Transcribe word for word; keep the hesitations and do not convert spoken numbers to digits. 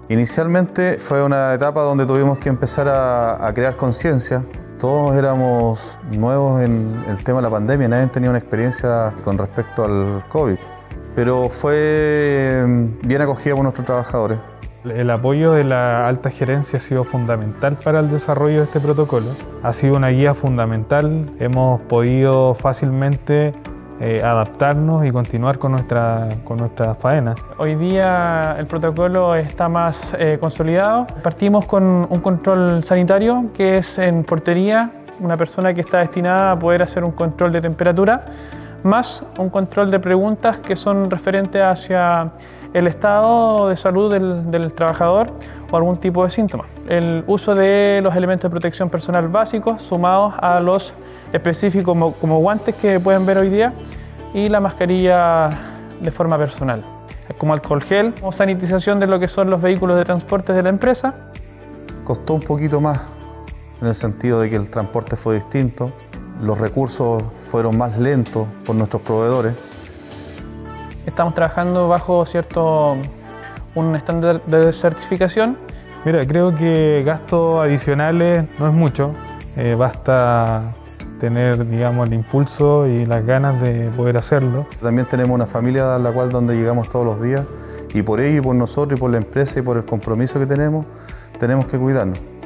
Inicialmente fue una etapa donde tuvimos que empezar a, a crear conciencia. Todos éramos nuevos en el tema de la pandemia, nadie tenía una experiencia con respecto al COVID, pero fue bien acogida por nuestros trabajadores. El apoyo de la alta gerencia ha sido fundamental para el desarrollo de este protocolo. Ha sido una guía fundamental, hemos podido fácilmente eh, adaptarnos y continuar con nuestra, con nuestra faena. Hoy día el protocolo está más eh, consolidado. Partimos con un control sanitario que es en portería, una persona que está destinada a poder hacer un control de temperatura, más un control de preguntas que son referentes hacia el estado de salud del, del trabajador o algún tipo de síntoma. El uso de los elementos de protección personal básicos sumados a los específicos como, como guantes que pueden ver hoy día y la mascarilla de forma personal, como alcohol gel o sanitización de lo que son los vehículos de transporte de la empresa. Costó un poquito más en el sentido de que el transporte fue distinto, los recursos fueron más lentos por nuestros proveedores. Estamos trabajando bajo cierto un estándar de certificación. Mira, creo que gastos adicionales no es mucho, eh, basta tener, digamos, el impulso y las ganas de poder hacerlo. También tenemos una familia a la cual donde llegamos todos los días y por ello y por nosotros y por la empresa y por el compromiso que tenemos, tenemos que cuidarnos.